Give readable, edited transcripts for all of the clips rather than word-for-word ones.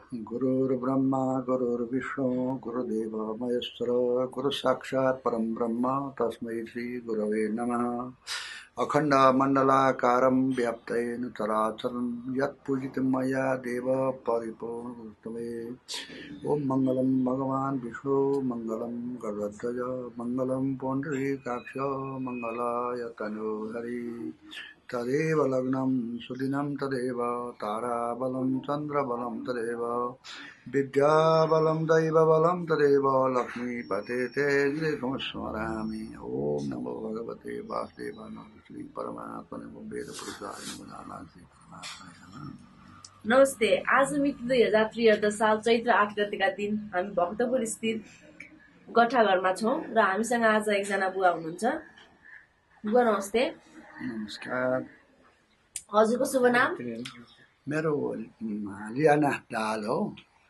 गुरुर्ब्रह्मा गुरुर्विष्णु गुरुदेव महेश्वर गुरु साक्षात् परम ब्रह्म तस्मै श्री गुरवे नमः। अखंड मंडलाकारं व्याप्तेन चराचरं यत्पूजितं मया देव परिपूर्णतमे। ओम मंगलम भगवान विष्णु मंगलम गरुड़ध्वज मंगलम पुंडरीकाक्ष मंगलाय तनोहरि। तदेव लग्नं सुदिनं तदेव ताराबलं चन्द्रबलं तदेव विद्याबलं दैवबलं तदेव लक्ष्मीपते ते स्मरामि। ओम नमो भगवते वासुदेवाय श्री परमात्मने वेदपुरुषाय नमः। नमस्ते। आज मिति 2073 साल चैत्र 8 गतेका दिन हामी भक्तपुर स्थित गठाघरमा छौं र हामीसँग आज एकजना बुवा हुनुहुन्छ। बुवा नमस्ते। नमस्कार। हजुरको शुभ नाम? मेरो नाथ दाहाल हो।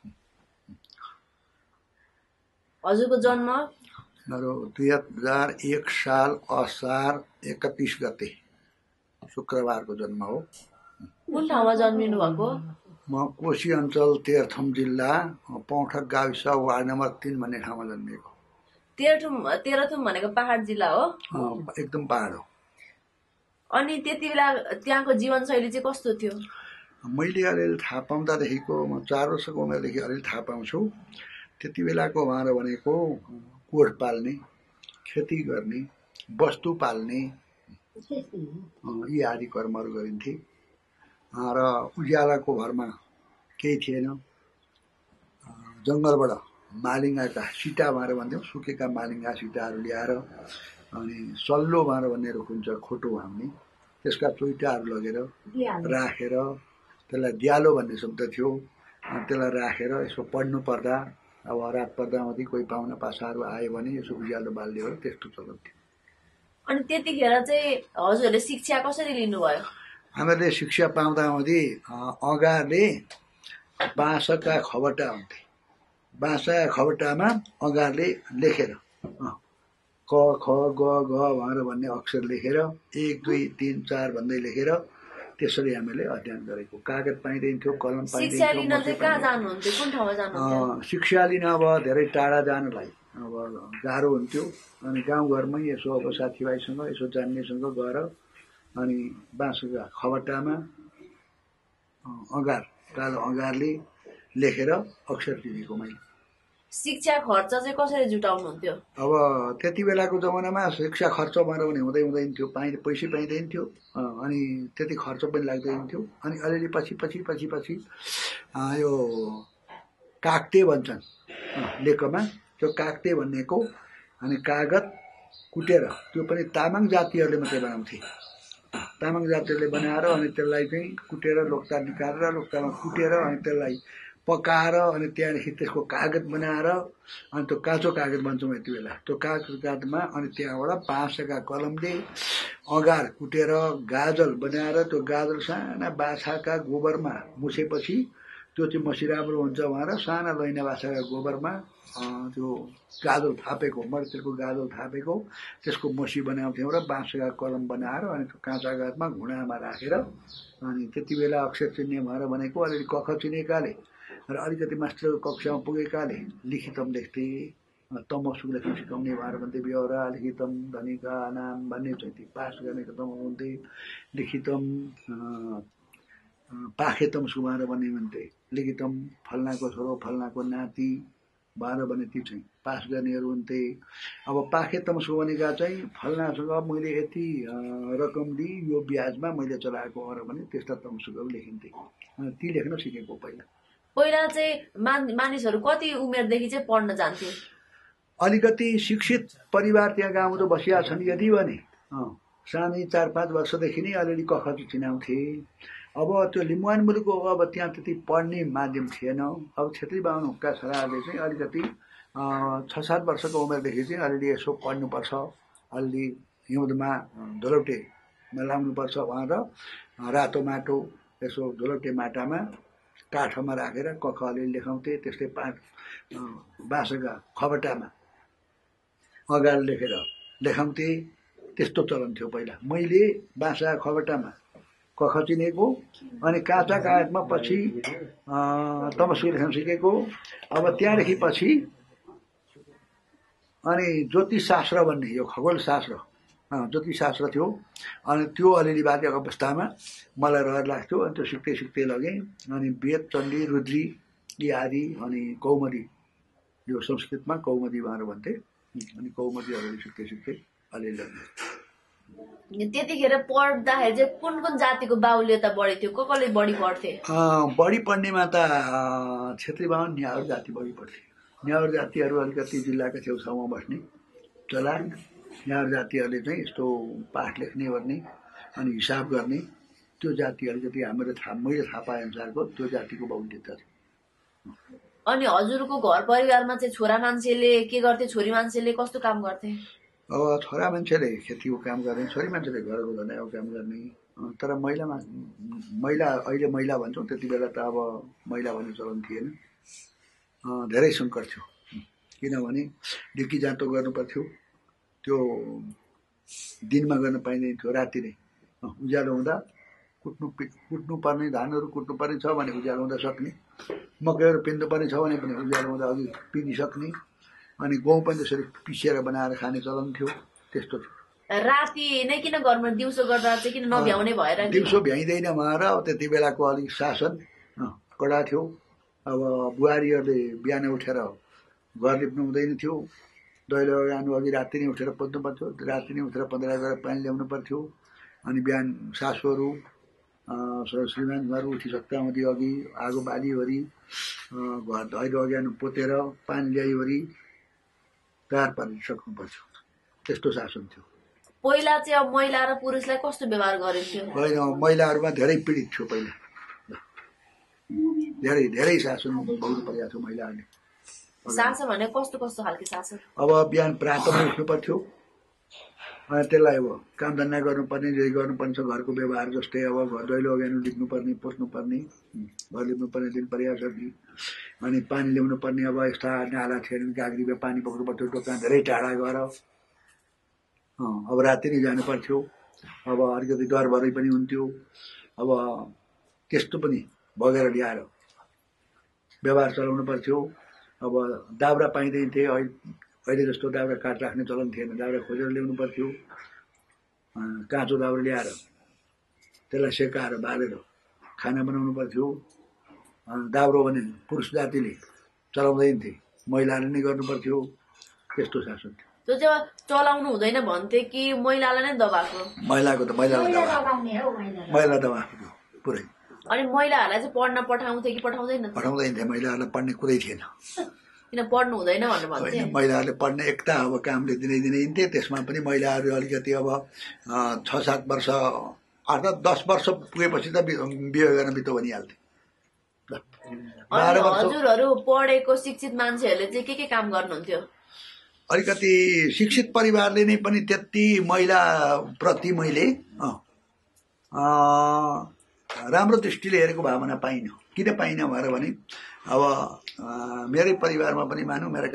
हजुरको जन्म? मेरो 2001 साल असार 31 गते शुक्रबारको जन्म हो। कुन ठाउँमा जन्मिनु भएको? म कोशी अञ्चल तेह्रथुम जिल्ला पौखर गाविस वार्ड नम्बर 3 भन्ने ठाउँमा जन्मिएको। तेह्रथुम भनेको पहाड जिल्ला हो? एकदम पहाड हो। अनि त्यति बेला त्यहाँको जीवनशैली चाहिँ कस्तो थियो? मैले अलिअलि थाहा पाउँदादेखिको म 4 वर्षको उमेरदेखि अलिअलि थाहा पाउँछु। त्यति बेलाको उहाँहरू भनेको कोठ पाल्ने, खेती गर्ने, वस्तु पाल्ने यी आदि कर्महरू गरिन्थे र उज्यालोको घरमा केही थिएन। जङ्गलबाट मालिङ्गाका सिटा भनेर भन्थ्यौँ, सुकेका मालिङ्गा सिटाहरू ल्याएर अनि सल्लो भनेर भन्ने रुख हुन्छ खोटो हाम्ने, त्यसका चोइटाहरू लगेर राखेर त्यसलाई दियालो भन्ने शब्द थियो, त्यसलाई राखेर यसो पढ्नु पर्दा अब रात पर्दामध्ये कोही पाहुना पासाहरू आयो भने यसो उज्यालो बाल्ने हो, त्यस्तो चलन्थ्यो। अनि त्यतिखेर चाहिँ हजुरहरूले शिक्षा कसरी लिनुभयो? हामीले शिक्षा पाउँदामध्ये अगारले बाँसका खबटा हुन्थे, बाँसका खबटामा अगारले लेखेर क ख ग घ भनेर भन्ने अक्षर लेखेर 1 2 3 4 भन्दै लेखेर त्यसरी हामीले अध्ययन गरेको। कागज पाइँदैन्थ्यो, कलम पाइँदैन्थ्यो। शिक्षा लिन चाहिँ कहाँ जानुहुन्थ्यो? कुन ठाउँमा जानुहुन्थ्यो? शिक्षा लिन अब धेरै टाढा जानलाई अब गाह्रो हुन्थ्यो। अनि गाउँघरमै यसो अब साथीभाइसँग यसो जान्नेसँग गएर अनि बाँसका खबटामा अगार कालो अगारले लेखेर अक्षर चिनेको मैले। शिक्षा खर्च चाहिँ कसरी जुटाउनुहुन्थ्यो? अब त्यति बेलाको जमानामा शिक्षा खर्च भनेर भने हुँदैन थियो, पैसै पाइँदैन थियो। अनि त्यति खर्च पनि लाग्दैन थियो। अनि अलिअलि पछि यो काक्ते भन्छन् लेखमा, त्यो काक्ते भन्नेको अनि कागज कुटेर त्यो पनि तामाङ जातिहरूले मात्रै बनाउँथे। तामाङ जातिहरूले बनाएर अनि त्यसलाई चाहिँ कुटेर लोक्ता निकालेर लोक्तामा कुटेर अनि त्यसलाई पकाएर अनि त्यहाँदेखि त्यसको कागज बनाएर अनि त्यो काँचो कागज भन्छौँ यति बेला, त्यो कागजमा अनि त्यहाँबाट बाँसका कलमले अगार कुटेर गाजल बनाएर त्यो गाजल साना बाछाका गोबरमा मुछेपछि त्यो चाहिँ मसिराम्रो हुन्छ भनेर साना लैना बाछाका गोबरमा त्यो गाजल थापेको, मर्तेलको गाजल थापेको त्यसको मसी बनाउँथ्यौँ र बाँसका कलम बनाएर अनि त्यो काँचा कागजमा घुँडामा राखेर अनि त्यति बेला अक्षर चिन्ने भनेर भनेको अलिअलि कख चिनेकाले र अलिकति मास्टर कक्षामा पुगेकाले लिखितम लेख्थे। तमसु लेख्न सिकाउने भनेर भन्थे, व्यवहार लिखितम धनिका नाम भन्ने चाहिँ पास गर्नेको तम हुन्थे। लिखितम पाखेतम सुमार भन्ने भन्थे, लिखितम फल्नाको छोरो फल्नाको नाति भनेर भने ती चाहिँ पास गर्नेहरू हुन्थे। अब पाखेतम सु भनेका चाहिँ फल्नासँग मैले यति रकम दिई यो ब्याजमा मैले चलाएको भनेर भने त्यस्ता तमसुहरू लेखिन्थे। ती लेख्न सिकेको पहिला चाहिँ मानिसहरू कति उमेरदेखि चाहिँ पढ्न जान्थे? अलिकति शिक्षित परिवार त्यहाँ गाउँमा बसिया छन् यदि भने सानै 4-5 वर्षदेखि नै अलिअलि कख चिनाउँथे। अब त्यो लिम्बुवान मुलुकको अब त्यहाँ त्यति पढ्ने माध्यम थिएन। अब छेत्री बाहुनका छोराहरूले चाहिँ अलिकति 6-7 वर्षको उमेरदेखि चाहिँ अलिअलि यसो पढ्नुपर्छ, अलि हिउँदमा धुलौटेमा लाउनुपर्छ भनेर रातो माटो यसो धुलौटे माटामा काठमा राखेर कख अलिअलि लेखाउँथे। त्यस्तै बाँसका खबटामा अगार लेखेर लेखाउँथे, त्यस्तो चलन थियो पहिला। मैले बाँसका खबटामा खचिनेको अनि काँचा कागजमा पछि तमसु लेख्न सिकेको। अब त्यहाँदेखि पछि अनि ज्योतिषशास्त्र भन्ने यो खगोलशास्त्र ज्योतिषशास्त्र थियो। अनि त्यो अलिअलि बाध्यक अवस्थामा मलाई रहर लाग्थ्यो। अनि त्यो सिक्दै सिक्दै लगेँ। अनि वेद चण्डी रुद्री यी आदि अनि कौमुदी यो संस्कृतमा कौमुदी भनेर भन्थे। अनि कौमुदी अलिअलि सिक्दै सिक्दै अलिअलि त्यतिखेर पढ्दाखेरि चाहिँ कुन कुन जातिको बाहुल्यता बढी थियो? कसले बढी पढ्थे? बढी पढ्नेमा त क्षेत्री बाहुन न्याउर जाति बढी पढ्थे। न्याउर जातिहरू अलिकति जिल्लाका छेउछाउमा बस्ने चलाक। न्याउर जातिहरूले चाहिँ यस्तो पाठ लेख्ने गर्ने अनि हिसाब गर्ने त्यो जाति अलिकति मैले थाहा पाए अनुसारको त्यो जातिको बाहुल्यता छ। अनि हजुरको घर परिवारमा चाहिँ छोरा मान्छेले के गर्थे? छोरी मान्छेले कस्तो काम गर्थे? अब छोरा मान्छेले खेतीको काम गर्ने, छोरी मान्छेले घरको धन्दाको काम गर्ने। तर महिला अहिले महिला भन्छौँ, त्यति बेला त अब महिला भन्ने चलन थिएन। धेरै सङ्कट थियो। किनभने ढिकी जाँतो गर्नु पर्थ्यो। त्यो दिनमा गर्न पाइँदैन थियो, राति नै उज्यालो हुँदा कुट्नु पर्ने, धानहरू कुट्नु पर्ने छ भने उज्यालो हुँदा सक्ने, मकैहरू पिन्नु पर्ने छ भने पनि उज्यालो हुँदा अघि पिनिसक्ने। अनि गहुँ पनि त्यसरी पिसेर बनाएर खाने चलन थियो। त्यस्तो थियो। राति नै किन गर्नु? दिउँसो गर्दा चाहिँ किन नभ्याउने भएर? दिउँसो भ्याइँदैन भनेर त्यति बेलाको अलिक शासन कडा थियो। अब बुहारीहरूले बिहान उठेर घर लिप्नु हुँदैन थियो। दैलो जानु अघि राति नै उठेर पोत्नु पर्थ्यो। राति नै उठेर 15 गरेर पानी ल्याउनु पर्थ्यो। अनि बिहान सासूहरू श्रीमानहरू उठिसक्दाहुँदी अघि आगो बालिवरी घर दैलो अघि पोतेर पानी ल्याइवरी तयार पारिसक्नु पर्थ्यो। त्यस्तो शासन थियो। पहिला चाहिँ अब महिला र पुरुषलाई कस्तो व्यवहार गरिन्थ्यो? होइन, महिलाहरूमा धेरै पीडित थियो। पहिला धेरै धेरै शासन भोग्नु परेको थियो महिलाहरूले। शासन भने कस्तो कस्तो खालको शासन? अब बिहान प्रातःमा उठ्नु पर्थ्यो। अनि त्यसलाई अब काम धन्दा गर्नुपर्ने, जे गर्नुपर्ने छ घरको व्यवहार जस्तै अब घर दैलो अगाडि लिप्नुपर्ने, पोस्नुपर्ने, घर लिप्नुपर्ने दिन परिहाल्छ। अनि पानी ल्याउनु पर्ने, अब यस्ता नाला थिएन, गाग्रीमा पानी बोक्नु पर्थ्यो। दोकान धेरै टाढा गएर अब राति नै जानु पर्थ्यो। अब अलिकति डर भरै पनि हुन्थ्यो। अब त्यस्तो पनि बगेर ल्याएर व्यवहार चलाउनु पर्थ्यो। अब दाउरा पाइँदैन थिए। अहिले जस्तो दाउरा काट राख्ने चलन थिएन। दाउरा खोजेर ल्याउनु पर्थ्यो। काँचो दाउरा ल्याएर त्यसलाई सेकाएर बालेर खाना बनाउनु पर्थ्यो। दाउरो भने पुरुष जातिले चलाउँदैन थिए, महिलाले नै गर्नु पर्थ्यो। त्यस्तो शासन थियो। त्यो चाहिँ चलाउनु हुँदैन भन्थे कि महिलालाई नै दबाएको? महिलाको त महिला दबाएको थियो पुरै। अनि महिलाहरूलाई चाहिँ पढ्न पठाउँथे कि पठाउँदैन? पठाउँदैन थिए। महिलाहरूलाई पढ्ने कुरै थिएन। किन पढ्नु हुँदैन भन्नु भन्थे? महिलाहरूले पढ्ने एकता अब कामले दिनै दिन्थे। त्यसमा पनि महिलाहरू अलिकति अब 6-7 वर्ष अर्थात् 10 वर्ष पुगेपछि त बिहे गर्न बितो भनिहाल्थे। हजुरहरू पढेको शिक्षित मान्छेहरूले चाहिँ के काम गर्नुहुन्थ्यो? अलिकति शिक्षित परिवारले नै पनि त्यति महिला प्रति मैले राम्रो दृष्टिले हेरेको भावना पाइनँ। किन पाइनँ भने अब मेरै परिवारमा पनि मानौँ, मेरा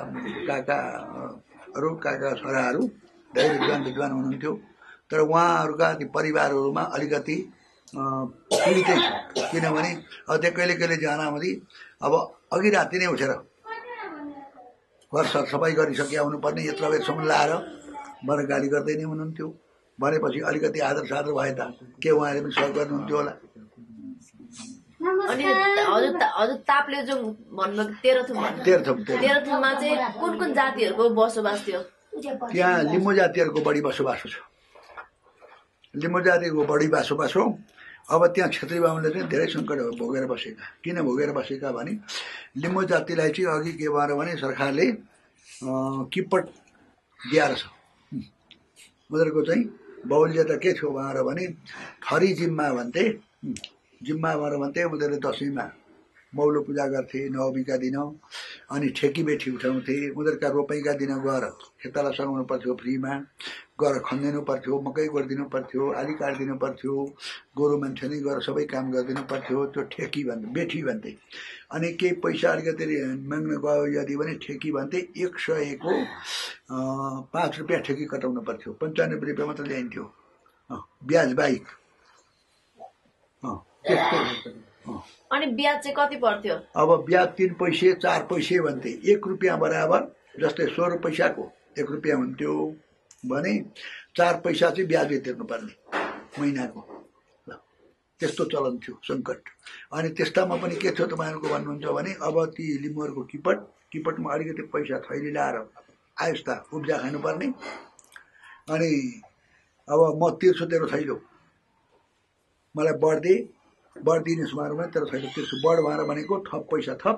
काका छोराहरू धेरै विद्वान हुनुहुन्थ्यो। तर उहाँहरूका ती परिवारहरूमा अलिकति पीडितै छ। किनभने अब त्यो कहिले कहिले जाँदाखेरि अब अघि राति नै उठेर घर सरसफाइ गरिसके आउनुपर्ने, यत्रो बेरसम्म लाएर बर गाली गर्दै नै हुनुहुन्थ्यो। भनेपछि अलिकति आदर सादर भए त के उहाँले पनि सहयोग गर्नुहुन्थ्यो होला। अनि हजुर ताप्लेजुङ भन्नुभएको तेह्रथुममा चाहिँ कुन कुन जातिहरूको बसोबास थियो? त्यहाँ लिम्बू जातिहरूको बढी बसोबासो छ। लिम्बू जातिको बढी बसोबास हो। अब त्यहाँ क्षेत्री बाहुनले चाहिँ धेरै सङ्कटहरू भोगेर बसेका। किन भोगेर बसेका भने लिम्बू जातिलाई चाहिँ अघि के भएर भने सरकारले किपट दिएर छ। उनीहरूको चाहिँ बाहुल्यता के थियो भने थरी जिम्मा भन्थे। जिम्मा भनेर भन्थे उनीहरूले दसैँमा मौलो पूजा गर्थे नवमीका दिन। अनि ठेकी बेठी उठाउँथे। उनीहरूका रोपाइँका दिन गएर खेताला सघाउनु पर्थ्यो, फ्रीमा गएर खनिदिनु पर्थ्यो, मकै गरिदिनु पर्थ्यो, आली काटिदिनु पर्थ्यो, गोरु मान्छे नै गएर सबै काम गरिदिनु पर्थ्यो। त्यो ठेकी भन्थे, बेठी भन्थे। अनि केही पैसा अलिकति माग्न गयो यदि भने ठेकी भन्थे। 100 को 5 रुपियाँ ठेकी कटाउनु पर्थ्यो। 95 रुपियाँ मात्र ल्याइन्थ्यो ब्याज बाहेक। अनि ब्याज चाहिँ कति पर्थ्यो? अब ब्याज 3 पैसे 4 पैसे भन्थे। 1 रुपियाँ बराबर, जस्तै 16 पैसाको 1 रुपियाँ हुन्थ्यो भने 4 पैसा चाहिँ ब्याजले तिर्नुपर्ने महिनाको। ल त्यस्तो चलन थियो सङ्कट। अनि त्यस्तामा पनि के थियो तपाईँहरूको भन्नुहुन्छ भने अब ती लिम्बूहरूको किपटमा अलिकति पैसा थैली ल्याएर आयस्ता उब्जा खानुपर्ने। अनि अब म तिर्छु तेरो थैलो, मलाई बढ्दिने समारोहमा तेरो थैलो तिर्छु, बढ भनेर भनेको थप पैसा थप,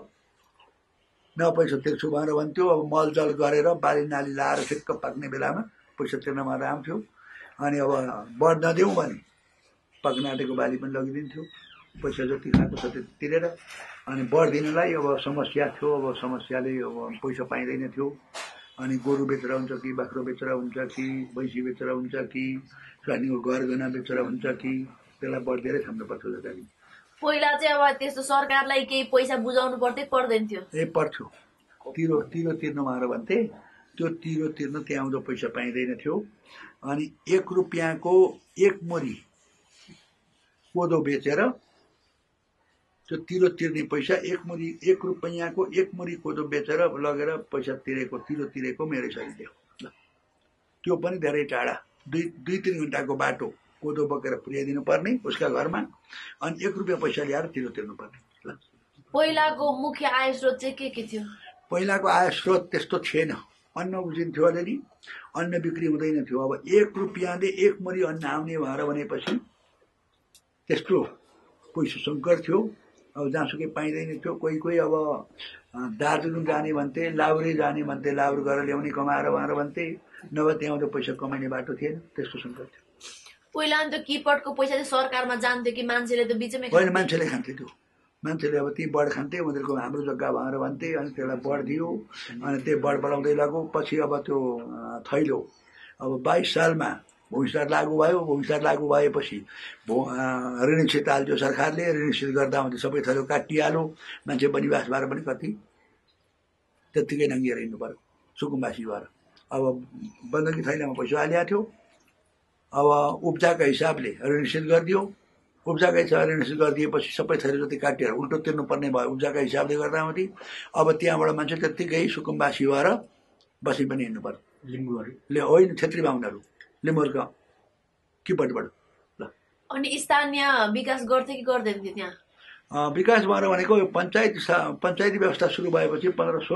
न पैसा तिर्छु भनेर भन्थ्यो। अब मलजल गरेर बाली नाली लाएर ठिक्क पाक्ने बेलामा पैसा तिर्नमा आराम थियो। अनि अब बढ नदेऊ भने पाक्न आँटेको बाली पनि लगिदिन्थ्यो, पैसा जति खाएको छ त्यति तिरेर। अनि बढ दिनलाई अब समस्या थियो। अब समस्याले अब पैसा पाइँदैन थियो। अनि गोरु बेचेर हुन्छ कि, बाख्रो बेचेर हुन्छ कि, भैँसी बेचेर हुन्छ कि, स्वानीको गरगहना बेचेर हुन्छ कि, त्यसलाई बढ धेरै खानु पर्थ्यो जति। पहिला चाहिँ अब त्यस्तो सरकारलाई केही पैसा बुझाउनु पर्थ्यो पर्दैन थियो? पर्थ्यो। तिरो तिर्नु भनेर भन्थे। त्यो तिरो तिर्न त्यहाँ आउँदो पैसा पाइँदैन थियो। अनि 1 रुपियाँको 1 मुरी कोदो बेचेर त्यो तिरो तिर्ने पैसा 1 रुपियाँको 1 मुरी कोदो बेचेर लगेर पैसा तिरो तिरेको मेरै शरीरले। त्यो पनि धेरै टाढा, 2-3 घण्टाको बाटो कोदो बोकेर पुर्याइदिनु पर्ने उसका घरमा। अनि 1 रुपियाँ पैसा ल्याएर तिरो तिर्नु पर्ने। पहिलाको मुख्य आय स्रोत चाहिँ के थियो? पहिलाको आय स्रोत त्यस्तो थिएन। अन्न उब्जिन्थ्यो अलिअलि, अन्न बिक्री हुँदैन थियो। अब 1 रुपियाँले 1 मुरी अन्न आउने भएर भनेपछि त्यस्तो पैसा सङ्कट थियो। अब जहाँसुकै पाइँदैन थियो। कोही अब दार्जिलिङ जाने भन्थे, लाउरे जाने भन्थे, लाउर गरेर ल्याउने कमाएर भनेर भन्थे। नभए त्यहाँ पैसा कमाउने बाटो थिएन, त्यस्तो सङ्कट थियो। पहिला अन्त किपटको पैसा चाहिँ सरकारमा जान्थ्यो कि मान्छेले त बिचमै? होइन, मान्छेले खान्थे त्यो। मान्छेले अब ती बढ खान्थे, उनीहरूको हाम्रो जग्गा भनेर भन्थे। अनि त्यसलाई बढ दियो। अनि त्यो बढ बढाउँदै लाग्यो। पछि अब त्यो थैलो अब 22 सालमा भूमिस्तार लागू भयो। भूमिस्तार लागू भएपछि ऋणसित हाल्यो सरकारले। ऋणसित गर्दा हुँदै सबै थैलो काटिहाल्यो। मान्छे बनिवास भएर पनि कति त्यत्तिकै नङ्गिएर हिँड्नु पर्यो सुकुम्बासी भएर। अब बन्दकी थैलामा पैसा हालिएको थियो। अब उब्जाका हिसाबले ऋणसित गरिदियो। उब्जाका हिसाबले ऋणसित गरिदिएपछि सबै थैलो जति काटेर उल्टो तिर्नुपर्ने भयो उब्जाका हिसाबले गर्दा हुँदै। अब त्यहाँबाट मान्छे त्यत्तिकै सुकुम्बासी भएर बसी पनि हिँड्नु पर्यो। लिम्बूहरूले होइन, क्षेत्री बाहुनहरू लिम्बूहरूका किपटबाट। ल अनि स्थानीय विकास गर्थे कि गर्दैन थियो त्यहाँ? विकास भएर भनेको पञ्चायती व्यवस्था सुरु भएपछि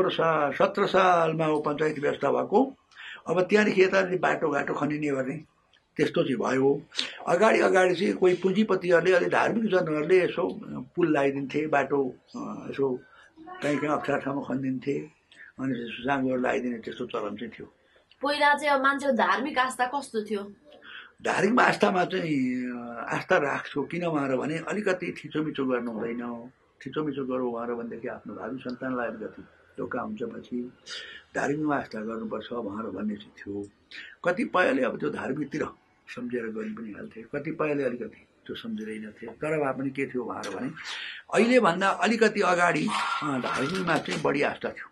17 सालमा हो पञ्चायती व्यवस्था भएको। अब त्यहाँदेखि यता बाटोघाटो खनिने गर्ने त्यस्तो चाहिँ भयो। अगाडि चाहिँ कोही पुँजीपतिहरूले अलि धार्मिक जनहरूले यसो पुल लगाइदिन्थे, बाटो यसो कहीँ अप्ठ्यारो ठाउँमा खनिदिन्थे। अनि साँगोहरू लगाइदिने त्यस्तो चलन चाहिँ थियो। पहिला चाहिँ अब मान्छेको धार्मिक आस्था कस्तो थियो? धार्मिक आस्थामा चाहिँ आस्था राख्छु किन भने अलिकति थिचोमिचो गर्नु हुँदैन। थिचोमिचो गरौँ भनेदेखि आफ्नो भावी सन्तानलाई अलिकति धोका हुन्छ। पछि धार्मिकमा आस्था गर्नुपर्छ भन्ने चाहिँ थियो। कतिपयले अब त्यो धार्मिकतिर सम्झेर गरि पनि हाल्थे, कतिपयले अलिकति त्यो सम्झिँदैनथे। तर भए पनि के थियो भने अहिलेभन्दा अलिकति अगाडि धार्मिकमा चाहिँ बढी आस्था थियो।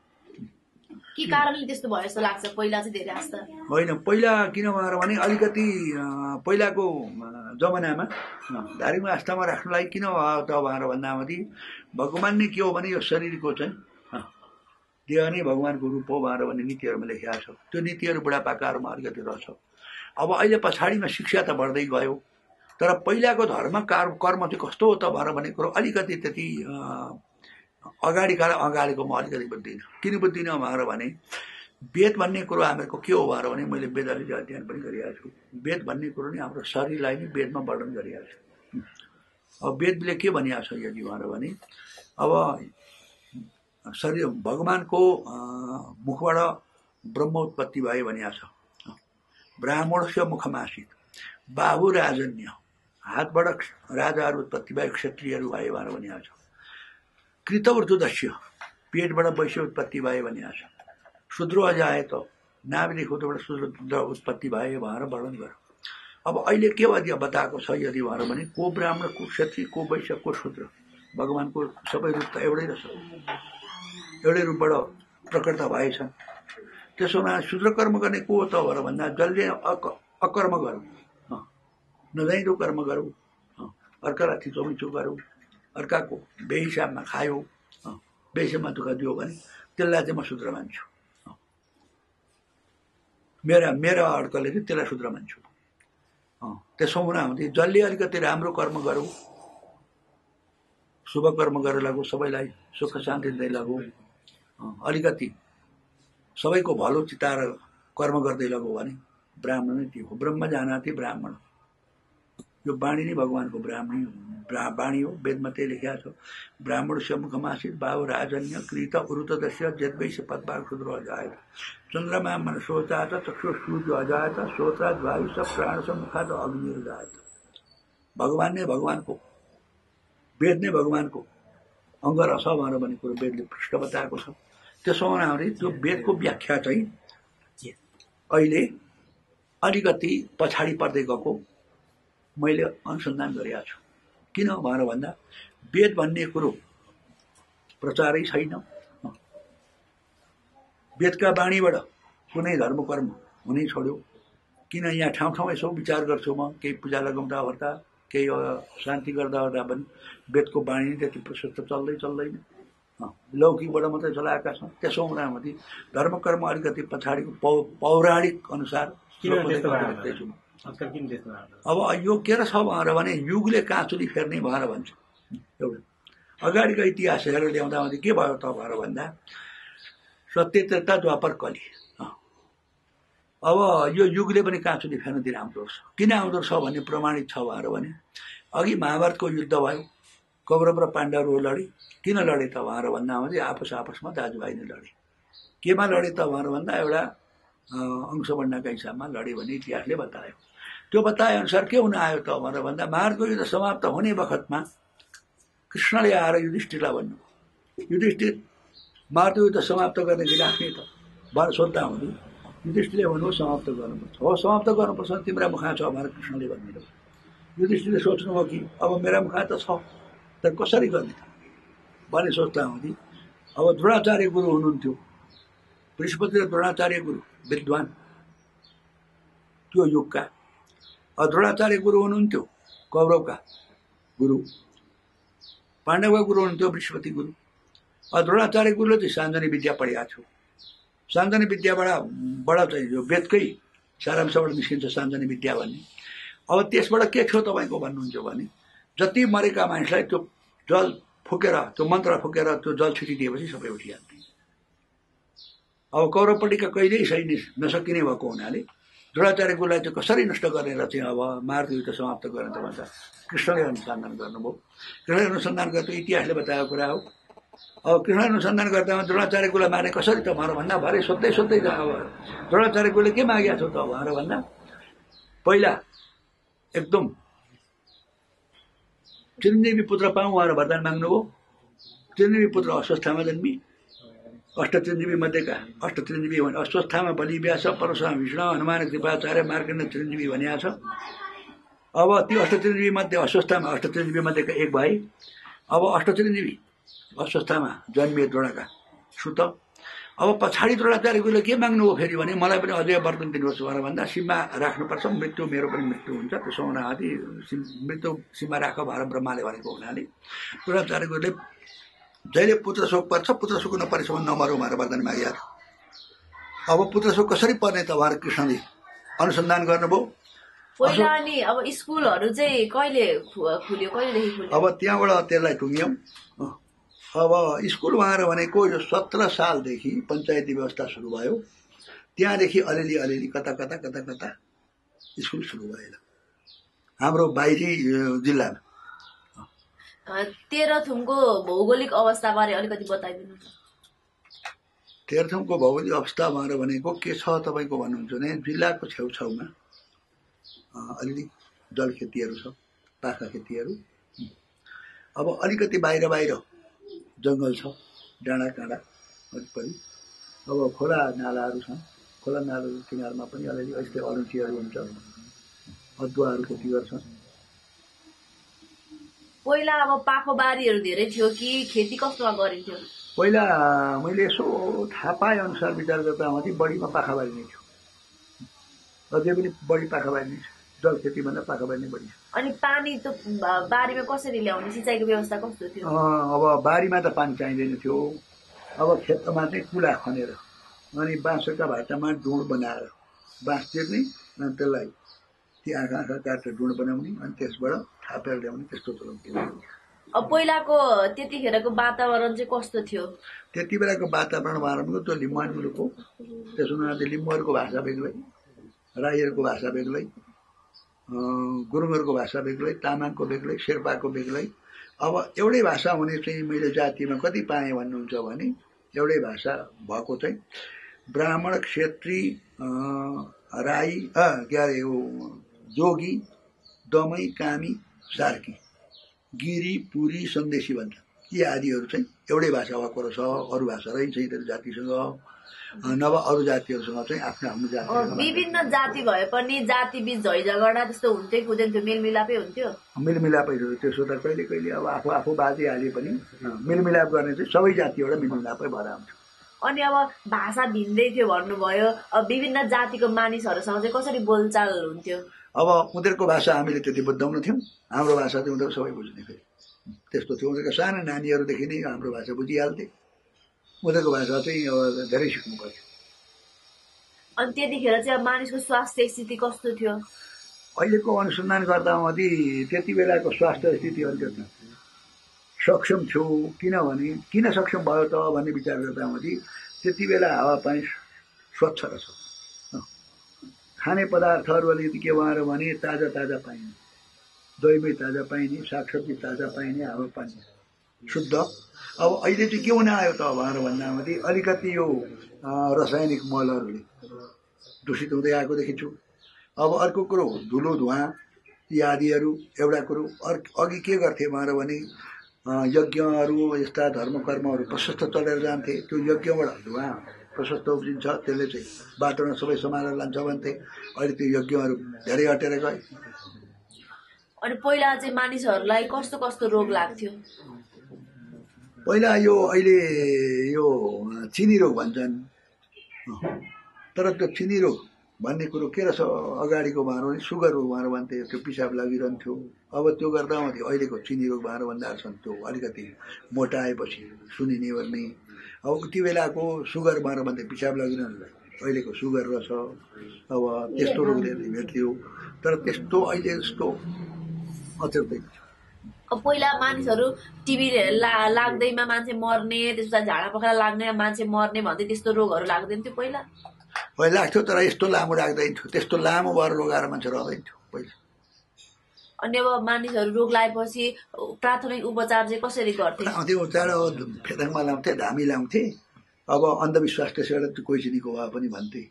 के कारणले त्यस्तो भयो जस्तो लाग्छ? पहिला चाहिँ धेरै आस्था होइन। पहिला किन भने अलिकति पहिलाको जमानामा धार्मिक आस्थामा राख्नुलाई किन भयो त भन्दाखेरि भगवान नै के हो भने यो शरीरको चाहिँ देह नै भगवानको रूप हो भनेर भन्ने नीतिहरूमा लेखिएको छ। त्यो नीतिहरू बुढापाकाहरूमा अलिकति रहेछ। अब अहिले पछाडिमा शिक्षा त बढ्दै गयो। तर पहिलाको धर्म कर्म चाहिँ कस्तो हो त भन्ने कुरो अलिकति त्यति अगाडिको म अलिकति बुझ्दिनँ। किन बुझ्दिनँ भने वेद भन्ने कुरो हामीहरूको के हो भने मैले वेद अलिकति अध्ययन पनि गरिरहेको छु। वेद भन्ने कुरो नै हाम्रो शरीरलाई नै वेदमा वर्णन गरिरहेको छु। अब वेदले के भनिएको छ यदि भने अब शरीर भगवानको मुखबाट ब्रह्म उत्पत्ति भयो भनिएको छ। ब्राह्मणस्य मुखमासित बाबु राजन्य, हातबाट राजाहरू उत्पत्ति भयो, क्षत्रियहरू भयो भनेर भनिएको छ। कृतवृद्धुदस्य, पेटबाट वैश्य उत्पत्ति भयो भनिएको छ। शूद्र अजाए त, नाभिदेखि उतबाट शूद्र उत्पत्ति भयो भनेर वर्णन गर्यो। अब अहिले के बताएको छ यदि भने को ब्राह्मण, को क्षत्रिय, को वैश्य, को शूद्र, भगवानको सबै रूप त एउटै रहेछ, एउटै रूपबाट प्रकट भएछन्। त्यसोमा शूद्र कर्म गर्ने को त भन्दा जसले अकर्म गरौँ, नजाइदो कर्म गरौँ, अर्कालाई थिचोमिचो गर्यो, अर्काको बेहिसाबमा खायो, बेहिसाबमा दुःख दियो भने त्यसलाई चाहिँ म शूद्र मान्छु। मेरा अर्कले चाहिँ त्यसलाई शूद्र मान्छु। त्यसो हुँदाखेरि जसले अलिकति राम्रो कर्म गरौँ, शुभ कर्म गरेर लागू, सबैलाई सुख शान्ति दिँदै लागू, अलिकति सबैको भलो चिताएर कर्म गर्दै लागू भने ब्राह्मण नै त्यो हो। ब्रह्म जानाति ब्राह्मण, यो बाणी नै भगवानको बाणी हो। वेदमा त्यही लेखेको छ, ब्राह्मणस्य मुखमासीत् बाहु राजन्य कृत उरुतदस्य यद्वैश्य पद्भाग शूद्रो अजायत, चन्द्रमा मनसो जात चक्षु सूर्य अजायत, श्रोत्राद वायु स प्राण स मुखाद अग्निर्जायत। भगवान नै भगवानको, वेद नै भगवानको अङ्ग रस भनेर भन्ने कुरो वेदले पृष्ठ बताएको छ। त्यसो हुनाले त्यो वेदको व्याख्या चाहिँ अहिले अलिकति पछाडि पर्दै गएको मैले अनुसन्धान गरेको छु। किन भनेर भन्दा वेद भन्ने कुरो प्रचारै छैन। वेदका बाणीबाट कुनै धर्म कर्म हुनै छोड्यो। किन यहाँ ठाउँ ठाउँ यसो विचार गर्छु म, केही पूजा लगाउँदा ओर्दा, केही शान्ति गर्दा ओर्दा पनि वेदको बाणी त्यति प्रशस्त चल्दैन, लौकिकबाट मात्रै चलाएका छौँ। त्यसो हुँदाखेरि धर्म कर्म अलिकति पछाडिको पौराणिक अनुसार अब यो के छ भनेर भने युगले काँचुली फेर्ने भएर भन्छ। एउटा अगाडिको इतिहास हेरेर ल्याउँदा के भयो त भनेर भन्दा सत्य त्रेता द्वापर कली। अब यो युगले पनि काँचुली फेर्न दिन आउँदो रहेछ। किन आउँदो रहेछ भन्ने प्रमाणित छ भनेर भने अघि महाभारतको युद्ध भयो, कौरव र पाण्डवहरू लडे। किन लडे त भनेर भन्दा आपसमा दाजुभाइ नै लडे। केमा लडे त भनेर भन्दा एउटा अंशवर्णका हिसाबमा लडे भन्ने इतिहासले बतायो। त्यो बताए अनुसार के हुन आयो त भनेर भन्दा महाभारतको युद्ध समाप्त हुने बखतमा कृष्णले आएर युधिष्ठिरलाई भन्नु, युधिष्ठिर महाभारतको युद्ध समाप्त गर्ने दिन आफ्नै त भनेर सोद्धा हुनु। युधिष्ठिरले भन्नु समाप्त गर्नुपर्छ। हो समाप्त गर्नुपर्छ, तिम्रा मुखा छ भनेर कृष्णले भन्नु। युधिष्ठिरले सोच्नुभयो कि अब मेरा मुखा त छ, तर कसरी गर्ने भने सोच्दा हुँदी अब द्रोणाचार्य गुरु हुनुहुन्थ्यो, बृहस्पति र द्रोणाचार्य गुरु विद्वान त्यो युगका। द्रोणाचार्य गुरु हुनुहुन्थ्यो कौरवका गुरु, पाण्डवका गुरु हुनुहुन्थ्यो बृहस्पति गुरु। द्रोणाचार्य गुरुले चाहिँ सान्जनी विद्या पढेका थियो। सान्जनी विद्याबाट चाहिँ यो वेदकै सारांशबाट निस्किन्छ सान्जनी विद्या भन्ने। अब त्यसबाट के थियो तपाईँको भन्नुहुन्छ भने जति मरेका मानिसलाई त्यो जल फुकेर, त्यो मन्त्र फुकेर त्यो जल छिटिदिएपछि सबै उठिहाल्थे। अब कौरवपट्टिका कहिल्यै सैन्य नसकिने भएको हुनाले द्रोणाचार्य गुरुलाई चाहिँ कसरी नष्ट गरेर चाहिँ अब महाभारत युद्ध समाप्त गर्ने त भन्छ कृष्णले अनुसन्धान गर्नुभयो। कृष्णले अनुसन्धान गर्दा इतिहासले बताएको कुरा हो। अब कृष्णले अनुसन्धान गर्दामा द्रोणाचार्य गुरुलाई मार्ने कसरी त भनेर भन्दा भरे सोध्दै अब द्रोणाचार्य गुरुले के मागेको छ त भनेर भन्दा पहिला एकदम चिरञ्जीवी पुत्र पाऊँ भनेर वरदान माग्नुभयो। चिरञ्जीवी पुत्र अश्वस्थामा जन्मी, अष्टचिरञ्जीवी मध्येका अष्टचिरञ्जीवी अश्वस्थामा बलि व्यास परशुराम विष्णु हनुमान कृपाचार्य मार्कण्ड चिरञ्जीवी भनिएको छ। अब त्यो अष्टचिरञ्जीवी मध्ये अश्वस्थामा अष्टचिरञ्जीवी मध्येका एक भए। अब अष्टचिरञ्जीवी अश्वस्थामा जन्मिए द्रोणका सुत। अब पछाडि द्रोणाचार्य गुरुले के माग्नुभयो फेरि भने मलाई पनि अझै वरदान दिनुहोस् भनेर भन्दा सीमा राख्नुपर्छ, मृत्यु मेरो पनि मृत्यु हुन्छ, त्यसो हुनाले मृत्यु सीमा राख भनेर ब्रह्माले भनेको हुनाले द्रोणाचार्य गुरुले जहिले पुत्र शोक पर्छ, पुत्र शोक नपरेसम्म नमरौँ भनेर वरदान मागिएको थियो। अब पुत्र शोक कसरी पर्ने त भनेर कृष्णले अनुसन्धान गर्नुभयो। पहिला अनि अब स्कुलहरू चाहिँ कहिले खुल्यो, कहिलेदेखि खुल्यो? अब त्यहाँबाट त्यसलाई टुङ्ग्यौँ। अब स्कुल भनेर भनेको यो 17 सालदेखि पञ्चायती व्यवस्था सुरु भयो। त्यहाँदेखि अलिअलि कता स्कुल सुरु भयो हाम्रो बाहिरी जिल्लामा। तेह्रथुमको भौगोलिक अवस्थाबारे अलिकति बताइदिनु। तेह्रथुमको भौगोलिक अवस्था भनेर भनेको के छ तपाईँको भन्नुहुन्छ भने जिल्लाको छेउछाउमा अलिअलि जल खेतीहरू छ, पाखा खेतीहरू। अब अलिकति बाहिर जङ्गल छ, डाँडा काँडा वरिपरि। अब खोला नालाहरू छन्, खोला नालाहरू किनारमा पनि अलिअलि यस्तै अलैँचीहरू हुन्छ, अदुवाहरूको बिगर छ। पहिला अब पाखो बारीहरू धेरै थियो कि खेती कस्तोमा गरिन्थ्यो? पहिला मैले यसो थाहा पाए अनुसार विचार गर्दा बढीमा पाखाबारी नै थियो, अझै पनि बढी पाखाबारी नै छ। जल खेतीभन्दा पाखाबारी नै बढी छ। अनि पानी त बारीमा कसरी ल्याउने, सिँचाइको व्यवस्था कस्तो थियो? अब बारीमा त पानी चाहिँदैन थियो। अब खेतमा चाहिँ कुला खनेर अनि बाँसका भाटामा डुँड बनाएर बाँस तिर्ने अनि त्यसलाई ती आँखा काटेर डुँड बनाउने अनि त्यसबाट थापेर ल्याउने, त्यस्तो चलाउँथ्यो। अब पहिलाको त्यतिखेरको वातावरण चाहिँ कस्तो थियो? त्यति बेलाको वातावरण भनेको त्यो लिम्बुवान मुलुकको, त्यसो हुनाले लिम्बुहरूको भाषा बेग्लै, राईहरूको भाषा बेग्लै, गुरुङहरूको भाषा बेग्लै, तामाङको बेग्लै, शेर्पाको बेग्लै। अब एउटै भाषा हुने चाहिँ मैले जातिमा कति पाएँ भन्नुहुन्छ भने एउटै भाषा भएको चाहिँ ब्राह्मण, क्षेत्री, राई, के अरे यो जोगी, दमै, कामी, सार्की, गिरी, पुरी, सन्देशी भन्छ। यी आदिहरू चाहिँ एउटै भाषा भएको रहेछ। अरू भाषा रहेछ यिनीहरू जातिसँग, नभए अरू जातिहरूसँग चाहिँ आफ्नो आफ्नो जाति। विभिन्न जाति भए पनि जाति बीच झै झगडा त्यस्तो हुन्थ्यो कि हुँदैन थियो? मेलमिलापै हुन्थ्यो? मेलमिलापै त्यसो त कहिले कहिले अब आफू बाजिहाले पनि मेलमिलाप गर्ने चाहिँ सबै जातिबाट मेलमिलापै भएर आउँछ। अनि अब भाषा भिन्दै थियो भन्नुभयो, अब विभिन्न जातिको मानिसहरूसँग चाहिँ कसरी बोलचाल हुन्थ्यो? अब उनीहरूको भाषा हामीले त्यति बुझ्दैनौ थियौँ, हाम्रो भाषा चाहिँ उनीहरू सबै बुझ्ने फेरि त्यस्तो थियो। उनीहरूका साना नानीहरूदेखि नै हाम्रो भाषा बुझिहाल्थे, उनीहरूको भाषा चाहिँ अब धेरै सिक्नु पर्थ्यो। अनि त्यतिखेर चाहिँ अब मानिसको स्वास्थ्य स्थिति कस्तो थियो? अहिलेको अनुसन्धान गर्दामध्ये त्यति बेलाको स्वास्थ्य स्थिति अलिकति सक्षम थियो। किनभने किन सक्षम भयो त भन्ने विचार गर्दामध्ये त्यति बेला हावापानी स्वच्छ रहेछ, खाने पदार्थहरू अलिकति के भएर भने ताजा ताजा पाइने, दही ताजा पाइने, सागसब्जी ताजा पाइने, हावापानी शुद्ध। अब अहिले चाहिँ के हुन आयो त भनेर भन्दामध्ये अलिकति यो रासायनिक मलहरूले दूषित हुँदै आएको देखिन्छु। अब अर्को कुरो धुलो धुवा आदिहरू एउटा कुरो। अघि के गर्थे भनेर भने यज्ञहरू यस्ता धर्मकर्महरू प्रशस्त चलेर जान्थे, त्यो यज्ञबाट धुवा प्रशस्त उब्जिन्छ, त्यसले चाहिँ वातावरण सबै समाएर लान्छ भन्थे। अहिले त्यो यज्ञहरू धेरै हटेर गए। अनि पहिला चाहिँ मानिसहरूलाई कस्तो कस्तो रोग लाग्थ्यो? पहिला यो अहिले यो चिनी रोग भन्छन्, तर त्यो चिनी रोग भन्ने कुरो के रहेछ अगाडिको भनेर भने सुगर रोग भनेर भन्थे, त्यो पिसाब लागिरहन्थ्यो। अब त्यो गर्दा मात्रै अहिलेको चिनी रोग भनेर भन्दा छन् त्यो अलिकति मोटाएपछि सुनिने गर्ने। अब उति बेलाको सुगर भनेर भन्थे पिसाब लागिरहन्छ, अहिलेको सुगर रहेछ। अब त्यस्तो रोगले भेट्थ्यो, तर त्यस्तो अहिले जस्तो अचेर्दैन। अब पहिला मानिसहरू टिभी लाग्दैमा मान्छे मर्ने, त्यसपछि झाडा पखाला लाग्ने मान्छे मर्ने भन्दै त्यस्तो रोगहरू लाग्दैन थियो पहिला? पहिला लाग्थ्यो, तर यस्तो लामो राख्दैन थियो, त्यस्तो लामो भएर रोगाएर मान्छे रहँदैन थियो पहिला। अनि अब मानिसहरू रोग लागेपछि प्राथमिक उपचार चाहिँ कसरी गर्थे? उपचार फेदाङमा लाउँथे, धामी लाउँथे। अब अन्धविश्वास त्यसबाट कोही चिनीको भए पनि भन्थे।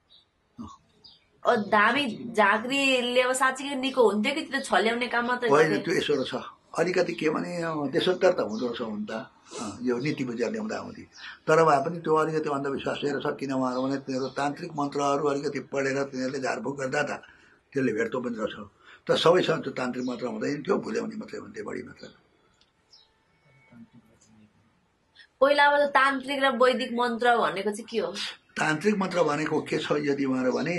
धामी झाँक्रीले अब साँच्चीकै निको हुन्थ्यो कि त्यो छल्याउने काम मात्रै? होइन, त्यो यसो रहेछ अलिकति के भने देशोत्तर त हुँदो रहेछ हुन त, यो नीति बुझेर ल्याउँदा आउँथे। तर भए पनि त्यो अलिकति अन्धविश्वास रहेछ। किन भने तिनीहरू तान्त्रिक मन्त्रहरू अलिकति पढेर तिनीहरूले झारफुक गर्दा त त्यसले भेट्दो पनि रहेछ। तर सबैसँग त्यो तान्त्रिक मन्त्र हुँदैन थियो, भुल्याउने मात्रै हुन्थे बढी मात्रा। पहिला अब तान्त्रिक र वैदिक मन्त्र भनेको चाहिँ के हो? तान्त्रिक मन्त्र भनेको के छ यदि भने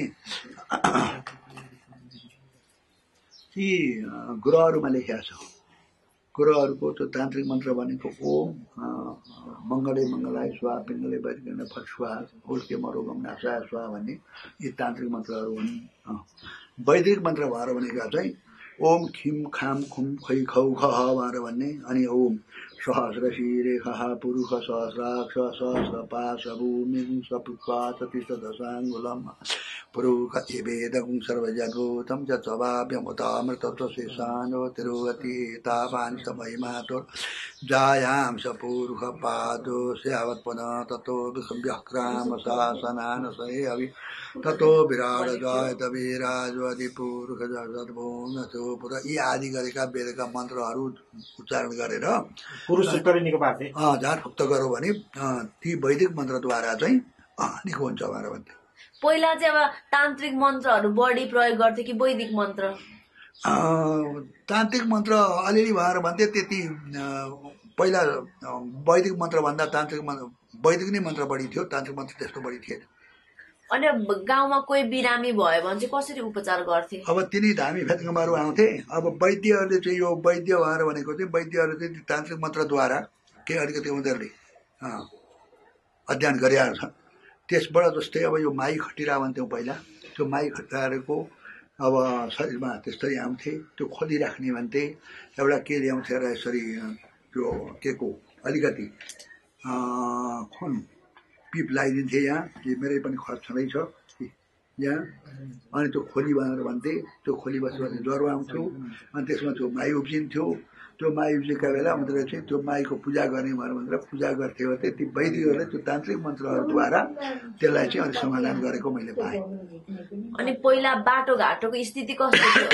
यी ग्रहहरूमा लेखिएको छ। ग्रहहरूको त्यो तान्त्रिक मन्त्र भनेको ओम मङ्गले मङ्गलाय स्वाहा, पिङ्गले वैदिक फट स्वाहा, उल्के मरोगम नाशाय स्वाहा भन्ने यी तान्त्रिक मन्त्रहरू हुन्। वैदिक मन्त्र भएर भनेका चाहिँ ओम खिम खाम खुम खै खौ ख भनेर भन्ने, अनि ओम सहस्र शिरेखः पुरुष सहस्राक्ष सहस्र पाश भूमिं सपुत्वा चतिष्ठ दशाङ्गुलम् पुरुष वेदं सर्वजगोतं च चवाभ्यमुतामृतत्वशेषानो तिरुगति तापानि समयमातुर जायां स पुरुष पादो स्यावत् पुनः ततो विसंव्यक्राम शासनान सहे अभि ततो विराट जायत विराजवदि पुरुष जगद्भूमतो पुर। यी आदि गरेका वेदका मन्त्रहरू उच्चारण गरेर झारफुक्त गरौँ भने ती वैदिक मन्त्रद्वारा चाहिँ निको हुन्छ भनेर भन्थे। पहिला चाहिँ अब तान्त्रिक मन्त्रहरू बढी प्रयोग गर्थे कि वैदिक मन्त्र? तान्त्रिक मन्त्र अलिअलि भएर भन्थे। त्यति पहिला वैदिक मन्त्र भन्दा तान्त्रिक मन्त्र, वैदिक नै मन्त्र बढी थियो, तान्त्रिक मन्त्र त्यस्तो बढी थिएन। अनि गाउँमा कोही बिरामी भयो भने चाहिँ कसरी उपचार गर्थे? अब तिनी धामी फेदगामाहरू आउँथे। अब वैद्यहरूले चाहिँ यो वैद्य भएर भनेको चाहिँ वैद्यहरू चाहिँ तान्त्रिक मन्त्रद्वारा केही अलिकति उनीहरूले अध्ययन गरेका छ। त्यसबाट जस्तै अब यो माई खटिरा भन्थ्यौँ पहिला, त्यो माई खटिराहरूको अब शरीरमा त्यसरी आउँथे, त्यो खोलिराख्ने भन्थे। एउटा के ल्याउँथे र यसरी त्यो के को अलिकति खुन पिप लगाइदिन्थे यहाँ, मेरै पनि खर्च छँदैछ यहाँ, अनि त्यो खोली भनेर भन्थे। त्यो खोली बसेपछि ज्वरो आउँथ्यो अनि त्यसमा त्यो माई उब्जिन्थ्यो। त्यो माई उब्जेका बेला उनीहरूले चाहिँ त्यो माईको पूजा गर्ने भनेर पूजा गर्थे हो। ती वैदिकहरूले त्यो तान्त्रिक मन्त्रहरूद्वारा त्यसलाई चाहिँ अलिक समाधान गरेको मैले पाएँ। अनि पहिला बाटोघाटोको स्थिति कस्तो थियो?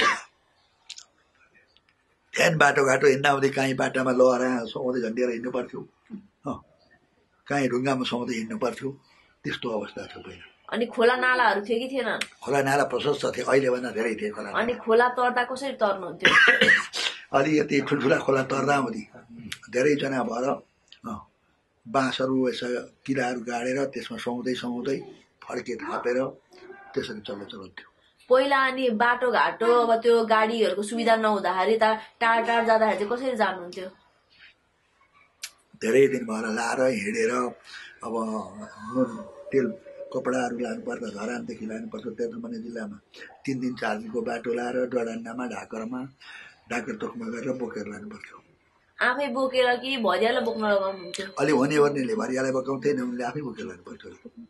त्यहाँदेखि बाटोघाटो हिँड्दाउँदै काहीँ बाटामा लहरा सुहाउँदै झन्डिएर हिँड्नु पर्थ्यो, काहीँ ढुङ्गामा सुहाउँदै हिँड्नु पर्थ्यो। त्यस्तो अवस्था थियो पहिला। अनि खोला नालाहरू थियो कि थिएन? खोला नाला प्रशस्त थियो, अहिलेभन्दा धेरै थियो खोला। अनि खोला तर्दा कसरी तर्नुहुन्थ्यो? अलिकति ठुल्ठुला खोला तर्दा हुँदी धेरैजना भएर बाँसहरू यसो किराहरू गाडेर त्यसमा सुहाउँदै सुहाउँदै फर्के थापेर त्यसरी चलाउँथ्यो पहिला। अनि बाटोघाटो अब त्यो गाडीहरूको सुविधा नहुँदाखेरि त टाढा टाढा जाँदाखेरि चाहिँ कसरी जानुहुन्थ्यो? धेरै दिन भएर लाएर हिँडेर अब नुन तेल कपडाहरू लानुपर्छ, धरानदेखि लानुपर्छ तेह्रथुमने जिल्लामा 3 दिन 4 दिनको बाटो लाएर डडान्डामा ढाकरमा ढाकर तोकमा गरेर बोकेर लानुपर्थ्यो। आफै बोकेर कि भरियालाई बोक्न लगाउनुहुन्थ्यो? अलि हुने वर्नेले भरियालाई बोकाउँथेन, उनले आफै बोकेर लानुपर्थ्यो।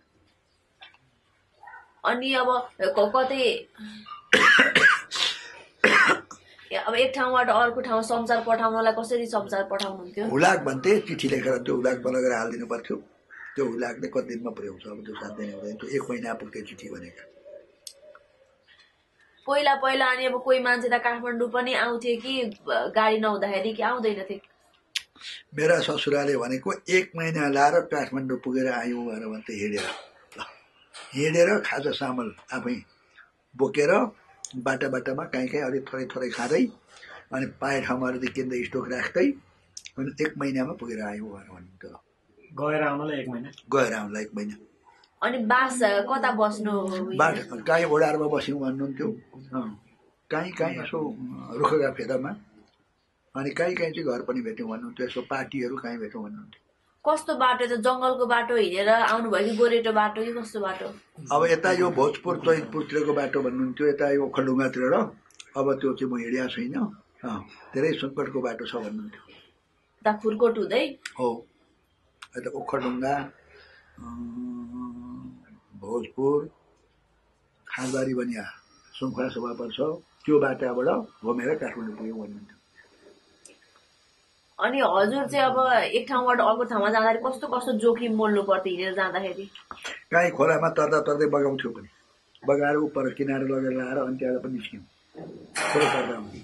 अनि अब कतै अब एक ठाउँबाट अर्को ठाउँ समाचार पठाउनलाई कसरी समाचार पठाउनुहुन्थ्यो? हुलाक भन्थे, चिठी लेखेर त्यो हुलाकमा लगेर हालिदिनु पर्थ्यो। त्यो हुलाकले कति दिनमा पुर्याउँछ, अब त्यो 7 दिन हुँदैन, त्यो 1 महिना पुग्थ्यो चिठी भनेका। पहिला पहिला अनि अब कोही मान्छे त काठमाडौँ पनि आउँथे कि गाडी नहुँदाखेरि कि आउँदैनथे? मेरा ससुराले भनेको 1 महिना लाएर काठमाडौँ पुगेर आयौँ भनेर भन्थे। हिँडेर खाजा सामल आफै बोकेर बाटा बाटामा काहीँ काहीँ अलिक थोरै थोरै खाँदै अनि पाए ठाउँहरूदेखि किन्दै स्टोक राख्दै अनि 1 महिनामा पुगेर आयौँ भनेर भन्नुहुन्थ्यो। गएर आउनलाई 1 महिना? गएर आउनलाई 1 महिना। अनि बास कता बस्नु? बाट काहीँ ओडारमा बस्यौँ भन्नुहुन्थ्यो, काहीँ काहीँ यसो रुखका फेदामा, अनि काहीँ काहीँ चाहिँ घर पनि भेट्यौँ भन्नुहुन्थ्यो। यसो पार्टीहरू काहीँ भेट्यौँ भन्नुहुन्थ्यो। कस्तो बाटो त? जङ्गलको बाटो हिँडेर आउनुभयो कि गोरेटो बाटो कि कस्तो बाटो? अब यता यो भोजपुर चैतपुरतिरको बाटो भन्नुहुन्थ्यो, यता यो ओखलढुङ्गातिर र अब त्यो चाहिँ म हिँडेको छैन, धेरै सङ्कटको बाटो छ भन्नुहुन्थ्यो। खुर्कोट हुँदै? हो, यता ओखलढुङ्गा, भोजपुर, खालबारी बनिया सुनखुरा सभा पर्छ, त्यो बाटाबाट घुमेर काठमाडौँ पुग्यौँ भन्नुहुन्थ्यो। अनि हजुर चाहिँ अब एक ठाउँबाट अर्को ठाउँमा जाँदाखेरि कस्तो कस्तो जोखिम मोल्नु पर्थ्यो हिँडेर जाँदाखेरि? काहीँ खोलामा तर्दा तर्दै बगाउँथ्यो पनि, बगाएर उप किनारा लगेर लाएर अनि त्यहाँबाट पनि निस्क्यौँ थोरै तर्दा हुँदै।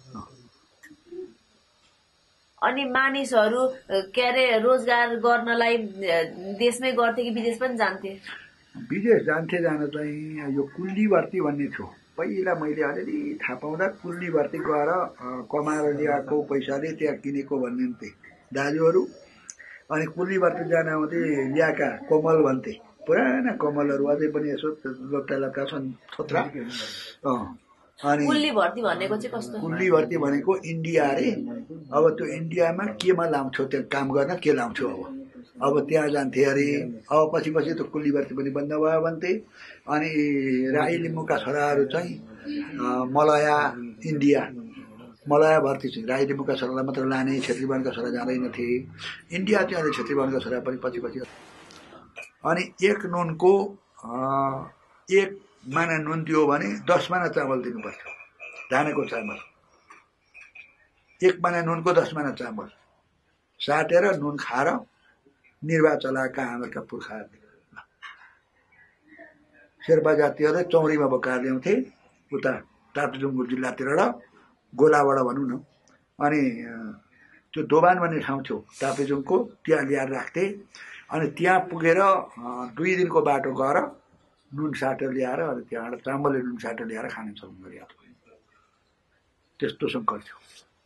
अनि मानिसहरू के अरे रोजगार गर्नलाई देशमै गर्थे कि विदेश पनि जान्थे? विदेश जान्थे, जान चाहिँ यो कुल्ली भर्ती भन्ने थियो पहिला। मैले अलिअलि थाहा पाउँदा कुल्ली भर्ती गएर कमाएर ल्याएको पैसाले त्यहाँ किनेको भन्नुहुन्थे दाजुहरू। अनि कुल्ली भर्ती जान आउँथे ल्याएका कमल भन्थे, पुराना कमलहरू अझै पनि यसो लट्टा लट्टा छन् थोत्रा। अनि कुल्ली भर्ती भनेको चाहिँ कस्तो? कुल्ली भर्ती भनेको इन्डिया अरे। अब त्यो इन्डियामा केमा लाउँथ्यो, त्यो काम गर्न के लाउँथ्यो, अब त्यहाँ जान्थे अरे। अब पछि पछि त कुल्ली भर्ती पनि बन्द भयो भन्थे। अनि राई लिम्बूका छोराहरू चाहिँ मलया इन्डिया, मलया भर्ती चाहिँ राई लिम्बूका छोरालाई मात्र लाने, क्षेत्रीवर्गका छोरा जाँदैनथे। इन्डिया चाहिँ अहिले क्षेत्रीवर्गका छोरा पनि पछि पछि। अनि 1 नुनको 1 माना नुन दियो भने 10 माना चामल दिनुपर्थ्यो, धानको चामल। 1 माना नुनको 10 माना चामल साटेर नुन खाएर निर्वाह चलाएका हामीहरूका पुर्खाहरूले। शेर्पा जातिहरूले चौरीमा बोकाएर ल्याउँथे उता ताप्लेजुङ जिल्लातिर र गोलाबाट भनौँ न। अनि त्यो दोबान भन्ने ठाउँ थियो ताप्लेजुङको, त्यहाँ ल्याएर राख्थे। अनि त्यहाँ पुगेर 2 दिनको बाटो गएर नुन साटेर ल्याएर अनि त्यहाँबाट चामलले नुन साटेर ल्याएर खाने चलन गरिएको थियो। त्यस्तो सङ्कट थियो।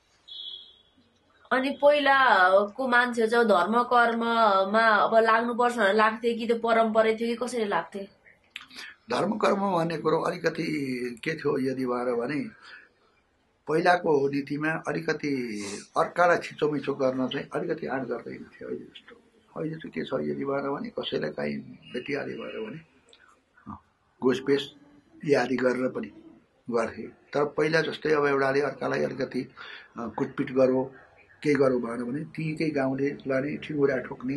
अनि पहिलाको मान्छे चाहिँ धर्म कर्ममा अब लाग्नुपर्छ भनेर लाग्थे कि त्यो परम्परा थियो कि कसरी लाग्थे? धर्म कर्म भन्ने कुरो अलिकति के थियो यदि भएर भने पहिलाको नीतिमा अलिकति अर्कालाई छिचोमिचो गर्न चाहिँ अलिकति आँट गर्दैन थियो अहिले जस्तो। अहिले चाहिँ के छ यदि भएर भने कसैलाई काहीँ भेटिहाल्यो भएर भने घुसपेस आदि गरेर पनि गर्थे। तर पहिला जस्तै अब एउटाले अर्कालाई अलिकति कुटपिट गरौँ केही गरौँ भएन भने तीकै गाउँले लाने ठिङ्गुरा ठोक्ने।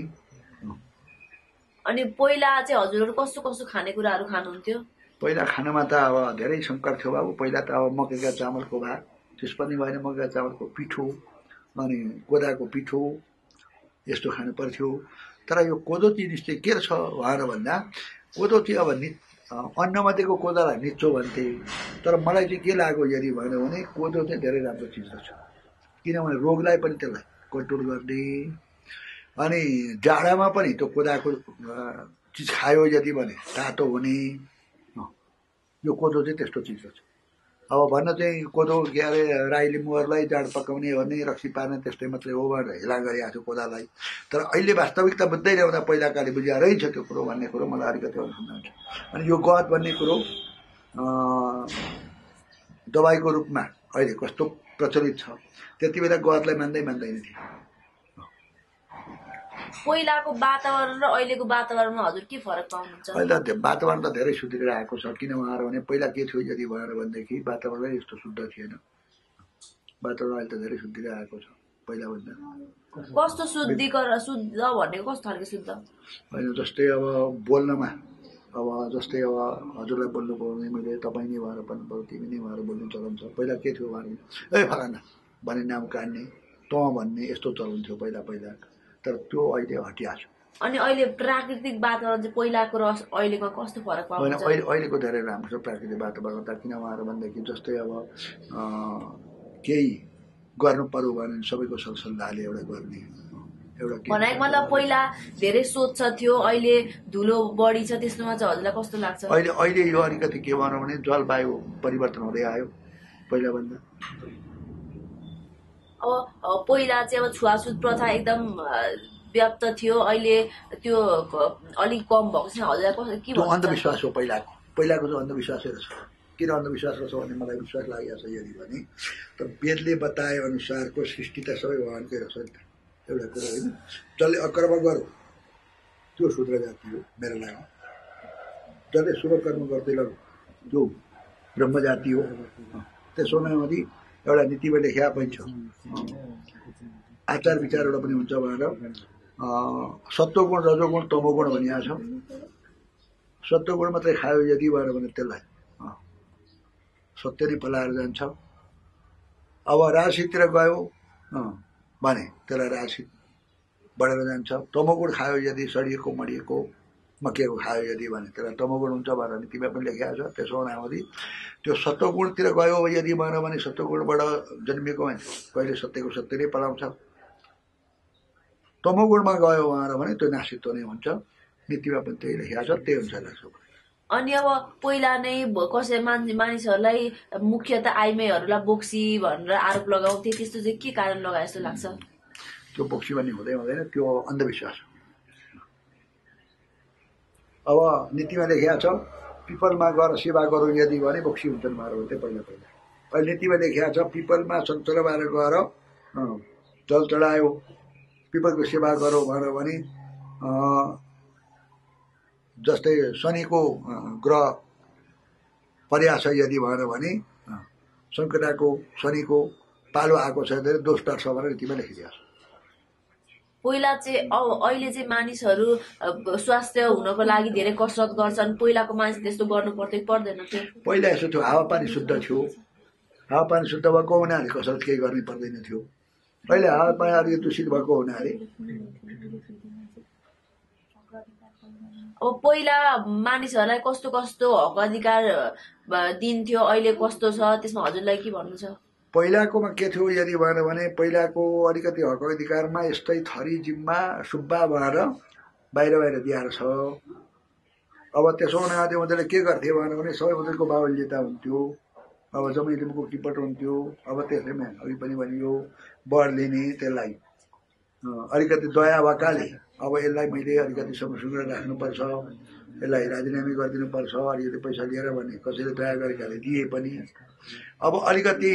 अनि पहिला चाहिँ हजुरहरू कस्तो कस्तो खानेकुराहरू खानुहुन्थ्यो? पहिला खानामा त अब धेरै संकर थियो बाबु। पहिला त अब मकैका चामलको भात, त्यस पनि भएन मकैका चामलको पिठो अनि कोदाको पिठो यस्तो खानु पर्थ्यो। तर यो कोदो जिनिस चाहिँ के छ भनेर भन्दा कोदो चाहिँ अब अन्नमध्येको कोदालाई निचो भन्थे। तर मलाई चाहिँ के लाग्यो यदि भन्यो भने कोदो चाहिँ धेरै राम्रो चिज छ, किनभने रोगलाई पनि त्यसलाई कन्ट्रोल गर्ने अनि जाडामा पनि त्यो कोदाको चिज खायो यदि भने तातो हुने। यो कोदो चाहिँ त्यस्तो चिज छ। अब भन्न चाहिँ कोदो के अरे राई लिम्बूहरूलाई जाड पकाउने भन्ने रक्सी पार्ने त्यस्तै मात्रै हो भनेर हेला गरिरहेको थियो कोदालाई। तर अहिले वास्तविकता बुझ्दै ल्याउँदा पहिलाकाले बुझिया रहेछ त्यो कुरो भन्ने कुरो मलाई अलिकति अनुसन्धान छ। अनि यो गहत भन्ने कुरो दबाईको रूपमा अहिले कस्तो प्रचलित छ, त्यति बेला गहतलाई मान्दैन थिए। पहिलाको वातावरण र अहिलेको वातावरणमा हजुर के फरक पाउनुहुन्छ? अहिले त वातावरण त धेरै सुध्रिएर आएको छ। किन भने पहिला के थियो यदि भएर भनेदेखि वातावरण यस्तो शुद्ध थिएन। वातावरण अहिले त धेरै सुध्रिएर आएको छ पहिलाभन्दा। कस्तो शुद्ध भनेको कस्तो खालको शुद्ध? होइन जस्तै अब बोल्नमा अब जस्तै अब हजुरलाई बोल्नु पर्ने मैले तपाईँ नै भएर पनि पर्यो तिमी नै भएर बोल्नु चलन छ। पहिला के थियो भने ए फलाना भन्ने नाम काट्ने तँ भन्ने यस्तो चलन थियो पहिला। तर त्यो अहिले हटिया छ। अनि अहिले प्राकृतिक वातावरण चाहिँ पहिलाको र अहिलेको कस्तो फरक पाउँछ? अहिलेको धेरै राम्रो छ प्राकृतिक वातावरण त। किन भनेदेखि जस्तै अब केही गर्नु पर्यो भने सबैको सरसल्लाहले एउटा गर्ने एउटा भनेको मतलब पहिला धेरै सोच थियो, अहिले धुलो बढी छ, त्यसमा चाहिँ हजुरलाई कस्तो लाग्छ? अहिले यो अलिकति के भनौँ भने जलवायु परिवर्तन हुँदै आयो पहिलाभन्दा। अब पहिला चाहिँ अब छुवाछुत प्रथा एकदम व्याप्त थियो, अहिले त्यो अलिक कम भएको छ। हजुरलाई कस्तो के भन्नु? अन्धविश्वास हो पहिलाको चाहिँ अन्धविश्वासै रहेछ। किन अन्धविश्वास रहेछ भने मलाई विश्वास लागेको छ यदि भने त वेदले बताए अनुसारको सृष्टि त सबै भगवानकै रहेछ नि त। एउटा कुरो होइन जसले अकर्म गर्यो त्यो शूद्र जाति हो मेरो लागि। जसले शुभ कर्म गर्दै लग्यो त्यो ब्रह्म जाति हो। त्यसो हुनाले एउटा नीतिमा लेखिया पनि छ, आचार विचार एउटा पनि हुन्छ भनेर सत्वगुण रजोगुण तमोगुण भनिएको छ। सत्वगुण मात्रै खायो यदि भएर भने त्यसलाई सत्य नै पलाएर जान्छ। अब राजसिकतिर गयो भने त्यसलाई राजसिक बढेर जान्छ। तमोगुण खायो यदि सडिएको मडिएको मकिएको खायो यदि भने त्यसलाई तमोगुण हुन्छ भनेर नीतिमा पनि लेखिएको छ। त्यसो हुनाले त्यो सत्वगुणतिर गयो यदि भएन भने सत्वगुणबाट जन्मिएको कहिले सत्यको सत्य नै पलाउँछ। तमोगुणमा गयो भने त्यो नासित्व नै हुन्छ। नीतिमा पनि त्यही लेखिएको छ, त्यही अनुसार लाग्छ। अनि अब पहिला नै कसै मानिसहरूलाई मुख्यतः आइमाईहरूलाई बोक्सी भनेर आरोप लगाउँथे, त्यस्तो चाहिँ के कारण लगाए जस्तो लाग्छ? त्यो बोक्सी भन्ने हुँदैन, त्यो अन्धविश्वास हो। अब नीतिमा लेखिएको छ पिपलमा गएर सेवा गरौँ यदि भने बोक्सी हुन्छन् भनेर भन्थे पहिला। अहिले नीतिमा लेखिएको छ पिपलमा सञ्चलबार गएर जल चढायो पिपलको सेवा गरौँ भनेर भने जस्तै शनिको ग्रह पर्या छ यदि भएन भने सङ्कटाको शनिको पालो आएको छ धेरै दोष टार्छ भनेर नीतिमा लेखिदिएको छ। पहिला चाहिँ अहिले चाहिँ मानिसहरू स्वास्थ्य हुनको लागि धेरै कसरत गर्छन्, पहिलाको मानिस त्यस्तो गर्नु पर्दैन थियो। पहिला यसो थियो हावापानी शुद्ध थियो, हावापानी शुद्ध भएको हुनाले कसरत केही गर्नै पर्दैन थियो। अहिले हावापानी अलिकति दूषित भएको हुनाले अब पहिला मानिसहरूलाई कस्तो कस्तो हक अधिकार दिन्थ्यो, अहिले कस्तो छ त्यसमा हजुरलाई के भन्नु छ? पहिलाकोमा के थियो यदि भएन भने पहिलाको अलिकति हक अधिकारमा यस्तै थरी जिम्मा सुब्बा भएर बाहिर दिएर छ। अब त्यसो हुनाले उनीहरूले के गर्थे भने सबै उनीहरूको बाहुल्यता हुन्थ्यो। अब जम्मै लिम्बूको किपट हुन्थ्यो। अब त्यसैमा अघि पनि भनियो बढ लिने त्यसलाई अलिकति दया भएकाले अब यसलाई मैले अलिकति समस्या राख्नुपर्छ, यसलाई राजीनामी गरिदिनुपर्छ, अलिकति पैसा लिएर भने कसैले दया गरेकाले दिए पनि अब अलिकति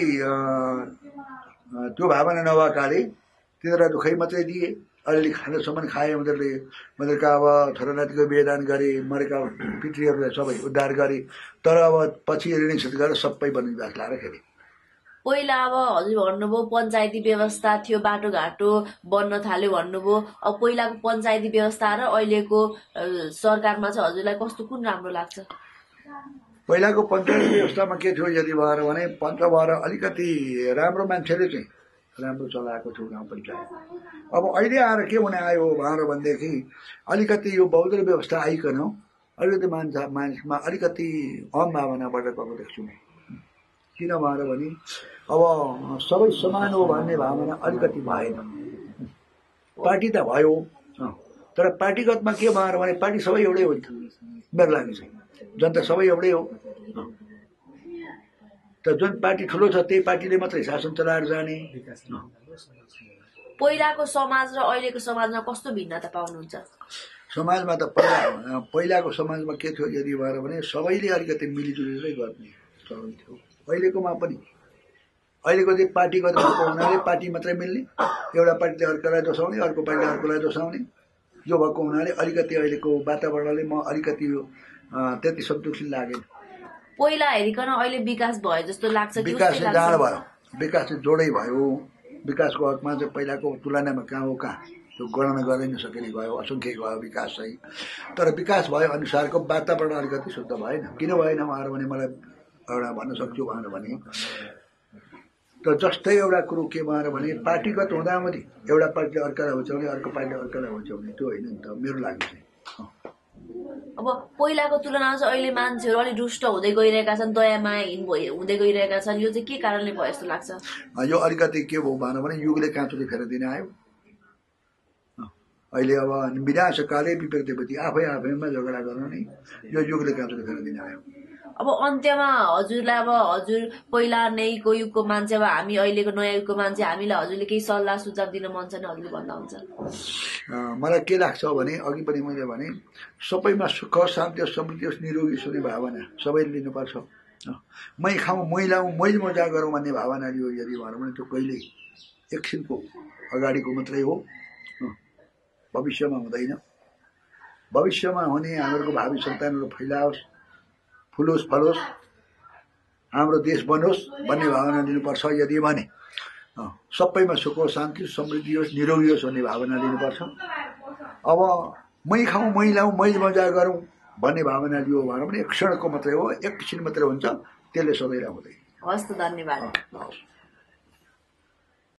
त्यो भावना नभएकाले तिनीहरूलाई दुःखै मात्रै दिए। अलिअलि खानासम्म खाए उनीहरूका अब छोरानातिको बिहेदान गरे, मरेका पितृहरूलाई सबै उद्धार गरे। तर अब पछि ऋणक्षत गरेर सबै वननिवास लाएर खेले। पहिला अब हजुर भन्नुभयो पञ्चायती व्यवस्था थियो, बाटोघाटो बन्न थाल्यो भन्नुभयो। अब पहिलाको पञ्चायती व्यवस्था र अहिलेको सरकारमा चाहिँ हजुरलाई कस्तो कुन राम्रो लाग्छ? पहिलाको पञ्चायती व्यवस्थामा के थियो यदि भएर भने पञ्च भएर अलिकति राम्रो मान्छेले चाहिँ राम्रो चलाएको थियो गाउँ पञ्चायत। अब अहिले आएर के हुन आयो भनेर भनेदेखि अलिकति यो बहुदलीय व्यवस्था आइकन अलिकति मानिसमा अलिकति अहम भावना बढेको देख्छु। किन भनेर भने अब सबै समान हो भन्ने भावना अलिकति भएन। पार्टी त भयो तर पार्टीगतमा के भनेर भने पार्टी सबै एउटै हो मेरो लागि चाहिँ, जनता सबै एउटै हो। त जुन पार्टी ठुलो छ त्यही पार्टीले मात्रै शासन चलाएर जाने। पहिलाको समाज र अहिलेको समाजमा कस्तो भिन्नता पाउनुहुन्छ? समाजमा त पहिलाको समाजमा के थियो यदि भएर भने सबैले अलिकति मिलिजुलेरै गर्ने चलन थियो। अहिलेकोमा पनि अहिलेको चाहिँ पार्टीगत भएको हुनाले पार्टी मात्रै मिल्ने, एउटा पार्टीले अर्कोलाई दोसाउने, अर्को पार्टीले अर्कोलाई दोसाउने, यो भएको हुनाले अलिकति अहिलेको वातावरणले म अलिकति त्यति सन्तुष्टि लागेन। पहिला हेरिकन अहिले विकास भयो जस्तो लाग्छ? विकास चाहिँ जाँड भयो, विकास चाहिँ जोडै भयो। विकासको हकमा चाहिँ पहिलाको तुलनामा कहाँ हो कहाँ त्यो गणना गर्दै नसकिने भयो, असङ्ख्य भयो विकास चाहिँ। तर विकास भयो अनुसारको वातावरण अलिकति शुद्ध भएन। किन भएन भने मलाई एउटा भन्न सक्छु भने त जस्तै एउटा कुरो के भने पार्टीगत हुँदा पनि एउटा पार्टीले अर्कालाई होच्याउने, अर्को पार्टीले अर्कालाई होच्याउने त्यो होइन नि त मेरो लागि चाहिँ। अब पहिलाको तुलनामा चाहिँ अहिले मान्छेहरू अलिक रुष्ट हुँदै गइरहेका छन्, दया मायाहीन हुँदै गइरहेका छन्। यो चाहिँ के कारणले भयो जस्तो लाग्छ? यो अलिकति के भयो भने युगले काँचोले फेर दिन आयो। अहिले अब विनाशकाले विपरीतपति आफैमा झगडा गर्न नै यो युगले काँचोले फेर दिन आयो। अब अन्त्यमा हजुरलाई अब हजुर पहिला नैको युगको मान्छे, अब हामी अहिलेको नयाँ युगको मान्छे, हामीलाई हजुरले केही सल्लाह सुझाव दिन मन छ भने हजुरले भन्दा हुन्छ? मलाई के लाग्छ भने अघि पनि मैले भने सबैमा सुख शान्ति समृद्धि निरोगी सुने भावना सबैले लिनुपर्छ। मै खाउँ मै लाउँ मै मजा गरौँ भन्ने भावना लियो यदि भनौँ भने त्यो कहिले एकछिनको अगाडिको मात्रै हो, भविष्यमा हुँदैन। भविष्यमा हुने हाम्रो भावी सन्तानहरू फैलाओस्, फुलोस् फलोस्, हाम्रो देश बनोस् भन्ने भावना लिनुपर्छ। यदि भने सबैमा सुख शान्ति समृद्धि होस् निरोगी होस् भन्ने भावना लिनुपर्छ। अब मै खाउँ मै लाउँ मै मजा गरौँ भन्ने भावना लियो भने एक क्षणको मात्रै हो, एकछिन मात्रै हुन्छ, त्यसले सधैँ हुँदैन। हस् त, धन्यवाद।